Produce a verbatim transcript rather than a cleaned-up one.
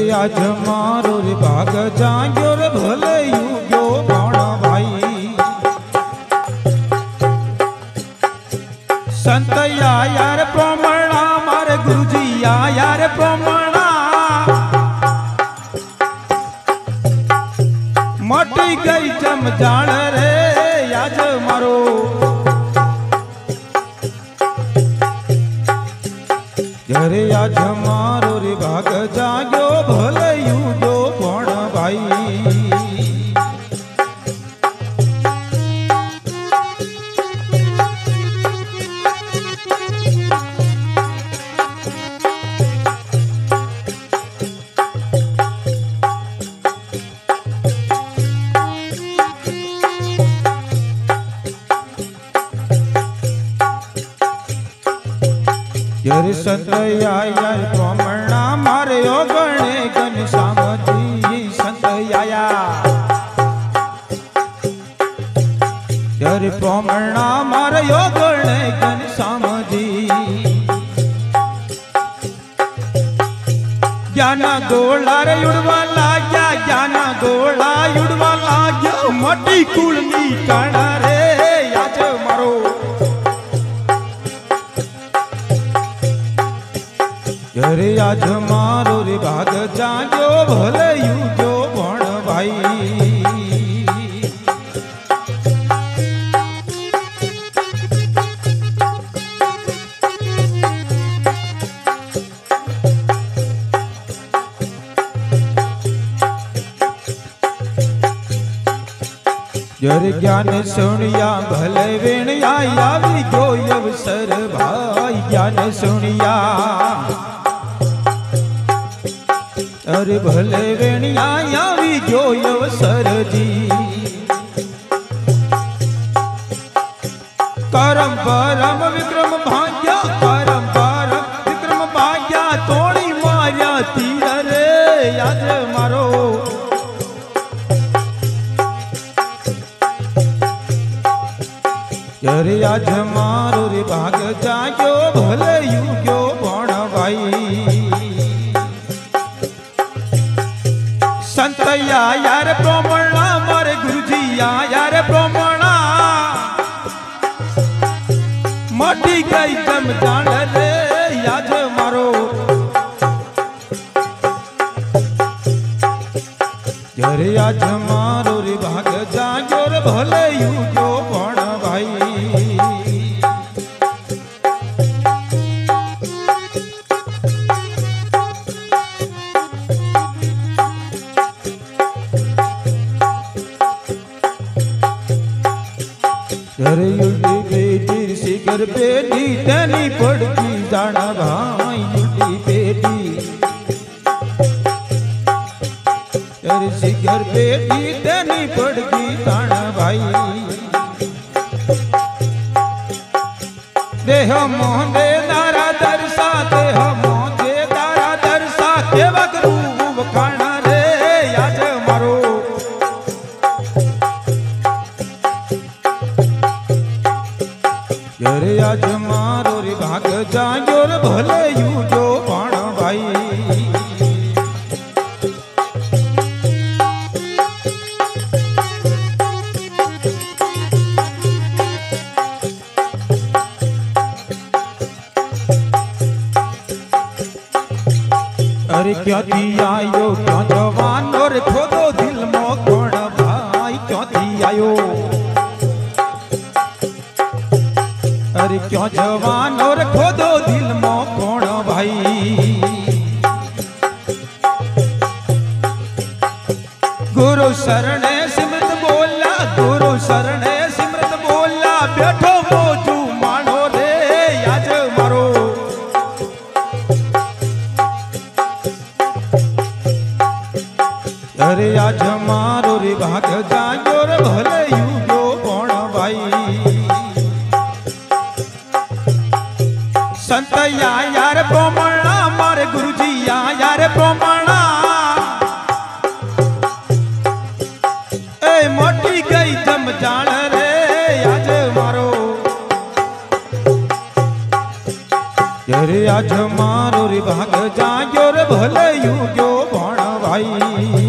आज मारो रे भाग जाग्यो रे भले युग्यो पण भाई संत आया रे प्रमाणा मारे गुरुजी आया रे प्रमाणा मटी गई जम जान रे आज मारो घरे आज मारो रे भाग जाग्यो भले युग्यो पण भाई यार संत आया प्रमाणा मारे गणे घनश्याम जी संत आया यार प्रमाणा मारे गणे घनश्याम जी ज्ञान गोला रे उड़वा लाग्या ज्ञान गोला उड़वा लाग्या मटी कुल नी काना रे आज मारो अरे आज मारो रे भाग जाग्यो भले युग्यो पण भाई जर ज्ञान सुनिया भले वेणिया आवी गयो अवसर भाई ज्ञान सुनिया अरे भले वेणिया आवी गयो अवसर जी करम परम विक्रम भाग्या करम परम विक्रम भाग्या तोड़ी मार्या तीर रे आज मारो अरे आज मारो रे भाग जाग्यो भले युग्यो पण भाई संत आया रे प्रमाणा मारे गुरुजी आया रे प्रमाणा मटी गई जम जान रे आज मारो अरे आज मारो रे भाग जाग्यो रे भले युग्यो पण भाई अरे उल्टी बेटी शिखर बेटी तेनी पड़ती जाना भाई उल्टी बेटी अरे शिखर बेटी तेनी पड़ती जाना भाई देह मोह दे दारा दर्शा देह मोह दे दारा दर्शा केवा रूप खाना रे आज मारो अरे आज मारो रे भाग जाग्यो रे भले युग्यो पण भाई अरे क्यों थी आयो क्यों जवान और खोदो दिल मो कोण भाई क्यों थी आयो अरे क्यों जवान और खोदो दिल मो कोण भाई गुरु शरणे सिमरत बोला गुरु शरणे सिमरत बोला बैठो मोजू मानो रे आज मारो अरे आज मारो रे भाग जाग्यो रे भले युग्यो पण भाई संत आया रे प्रमाणा मारे गुरुजी आया रे प्रमाणा ए मोटी गई जम जान रे आज मारो अरे आज मारो रे भाग जाग्यो रे भले युग्यो भण भाई।